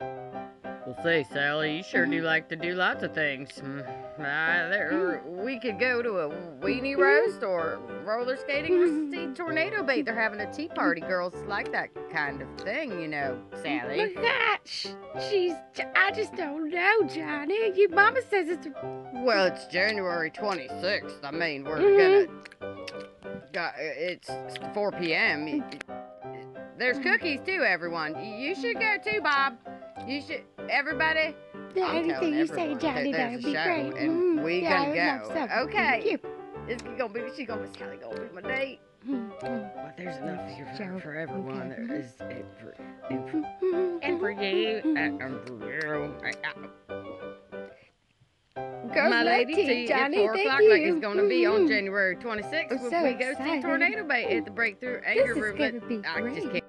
Well, say, Sally, you sure do like to do lots of things. We could go to a weenie roast or roller skating or see tornado bait. They're having a tea party. Girls like that kind of thing, you know, Sally. My gosh, I just don't know, Johnny. Your mama says it's... Well, it's January 26th. I mean, we're it's 4 p.m. There's cookies too, everyone. You should go too, Bob. You should, everybody. Anything you say, Johnny, that that'd be show, great. and we gonna go. Okay. It's gonna be. Sally gonna be my date. Well, there's enough here for everyone. There is and for you, and for you. My lady tea at 4 o'clock, like it's going to be on January 26th. We go see Tornado Bait at the Breakthrough Anger Room. This is going to be great. I just can't